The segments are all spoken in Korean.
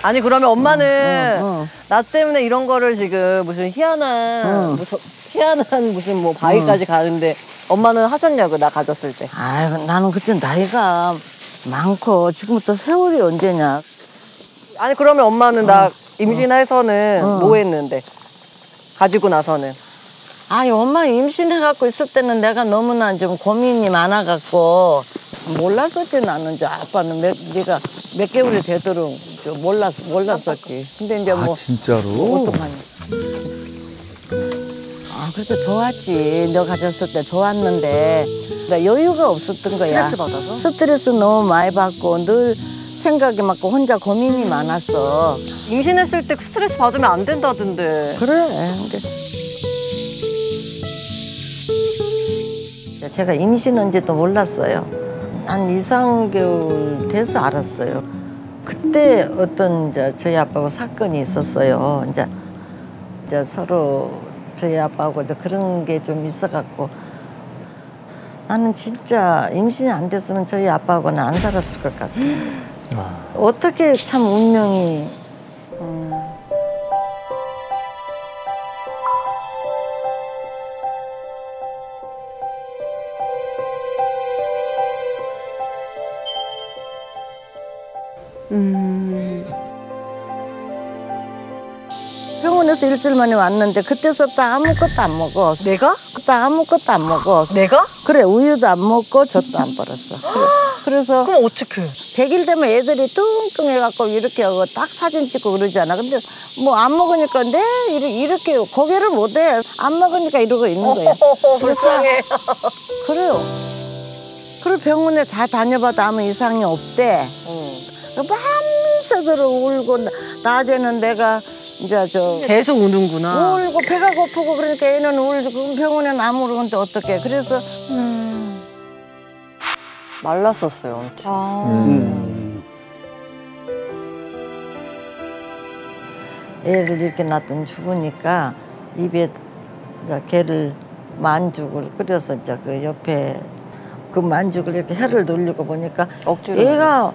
아니 그러면 엄마는 나 때문에 이런 거를 지금 무슨 희한한 무슨 뭐 바위까지 가는데 엄마는 하셨냐고 나 가졌을 때. 아유 나는 그때 나이가 많고 지금부터 세월이 언제냐. 아니 그러면 엄마는 나 임신해서는 뭐 했는데 가지고 나서는. 아니 엄마 임신해갖고 있을 때는 내가 너무나 좀 고민이 많아갖고 몰랐었지 나는. 저 아빠는 네가 몇 개월이 되도록 몰랐었지. 근데 이제 뭐 진짜로? 어떡하냐. 그래도 좋았지. 너 가졌을 때 좋았는데 나 여유가 없었던 거야. 스트레스 받아서? 스트레스 너무 많이 받고 늘 생각이 많고 혼자 고민이 많았어. 임신했을 때 스트레스 받으면 안 된다던데. 그래. 근데 제가 임신한지도 몰랐어요. 한 2, 3개월 돼서 알았어요. 그때 어떤 저희 아빠하고 사건이 있었어요. 이제 서로 저희 아빠하고 그런 게 좀 있어갖고 나는 진짜 임신이 안 됐으면 저희 아빠하고는 안 살았을 것 같아. 어떻게 참 운명이. 병원에서 일주일 만에 왔는데 그때서부터 아무것도 안 먹어. 내가? 그때 아무것도 안 먹어. 내가? 그래 우유도 안 먹고 젖도 안 빨았어. 그래서 그럼 어떡해? 100일 되면 애들이 뚱뚱해갖고 이렇게 하고 딱 사진 찍고 그러잖아. 근데 뭐 안 먹으니까 이렇게 고개를 못해. 안 먹으니까 이러고 있는 거야. 불쌍해. 그래요. 그리고 병원에 다 다녀봐도 아무 이상이 없대. 밤새도록 울고 낮에는 내가 이제 계속 우는구나. 울고 배가 고프고 그러니까 애는 울고 병원에는 안 울는데 어떡해. 그래서 말랐었어요. 엄청. 애를 이렇게 놔둔 죽으니까 입에 걔를 만죽을 끓여서 그 옆에 그 만죽을 이렇게 혀를 돌리고 보니까 억지로 애가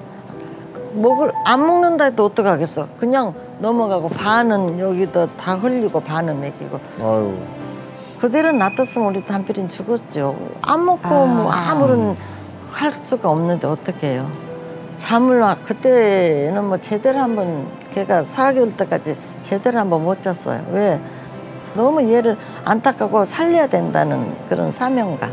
안 먹는다 해도 어떡하겠어. 그냥 넘어가고 반은 여기다 다 흘리고 반은 먹이고. 아유. 그대로 놔뒀으면 우리 단필이는 죽었죠. 안 먹고 뭐 아무런 할 수가 없는데 어떡해요. 잠을 그때는 뭐 제대로 한번 걔가 4개월 때까지 제대로 한번 못 잤어요. 왜? 너무 얘를 안타깝고 살려야 된다는 그런 사명감.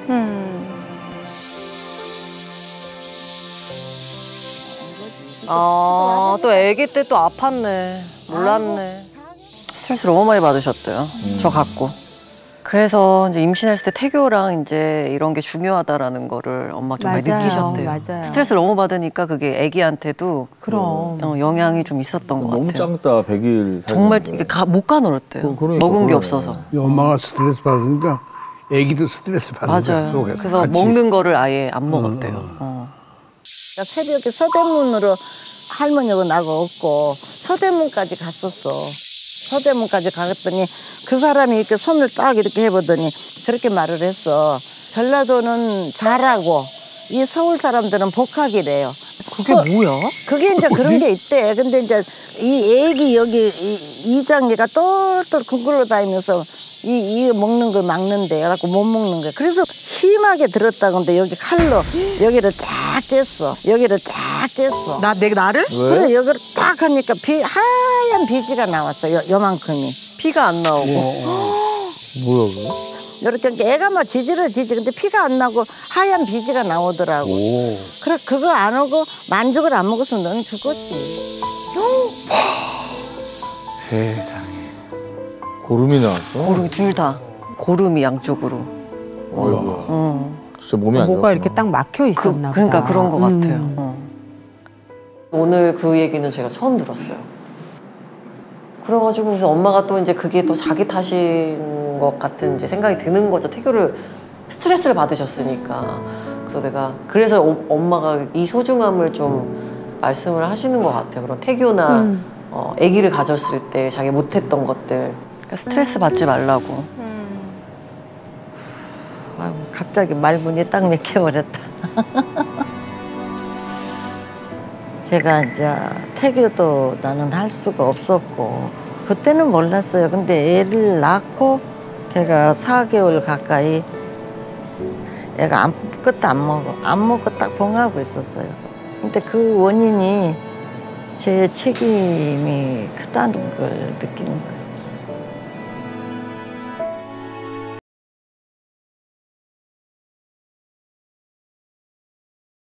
또 아기 때 또 아팠네. 몰랐네. 스트레스 너무 많이 받으셨대요. 저 갖고. 그래서 이제 임신했을 때 태교랑 이제 이런 게 중요하다라는 거를 엄마 좀 많이 느끼셨대요. 맞아요. 스트레스를 너무 받으니까 그게 아기한테도 그럼 영향이 좀 있었던 것 너무 같아요. 작다, 100일. 정말 못 가놀았대요. 그러니까, 먹은 게 그러네. 없어서. 엄마가 스트레스 받으니까 애기도 스트레스 받는 거야. 맞아요. 속에서 그래서 같이. 먹는 거를 아예 안 먹었대요. 그러니까 새벽에 서대문으로 할머니하고 나고 없고 서대문까지 갔었어. 서대문까지 가봤더니 그 사람이 이렇게 손을 딱 이렇게 해보더니 그렇게 말을 했어. 전라도는 잘하고 이 서울 사람들은 복학이래요. 그게 뭐야? 그게 이제 그런 게 있대. 근데 이제 이 애기 여기 이장애가 똘똘 굴러 다니면서 이 먹는 걸 막는데 그래갖고 못 먹는 거야. 그래서 심하게 들었다던데 여기 칼로 여기를 쫙 쬐어. 여기를 쫙 쬐어. 나를? 그래 여기를 딱 하니까 하얀 비지가 나왔어. 요만큼이. 피가 안 나오고. 뭐야, 그거? 이렇게 애가 막 지지러지지. 근데 피가 안 나고 하얀 비지가 나오더라고. 그래 그거 안 오고 만죽을 안 먹었으면 너는 죽었지. 세상에. 고름이 나왔어? 고름이 둘 다. 고름이 양쪽으로. 어이구야. 진짜 몸이 안 좋아. 뭐가 이렇게 딱 막혀 있었나 보다. 그러니까 그런 것 같아요. 오늘 그 얘기는 제가 처음 들었어요. 그래가지고 그래서 엄마가 또 이제 그게 또 자기 탓인 것 같은 이제 생각이 드는 거죠. 태교를 스트레스를 받으셨으니까. 그래서 엄마가 이 소중함을 좀 말씀을 하시는 것 같아요. 그런 태교나 아기를 가졌을 때 자기 못했던 것들. 그러니까 스트레스 받지 말라고. 갑자기 말문이 딱 막혀버렸다. 제가 이제 태교도 나는 할 수가 없었고 그때는 몰랐어요. 근데 애를 낳고 걔가 4개월 가까이 애가 아무것도 안 먹고 딱 봉하고 있었어요. 근데 그 원인이 제 책임이 크다는 걸 느낀 거예요.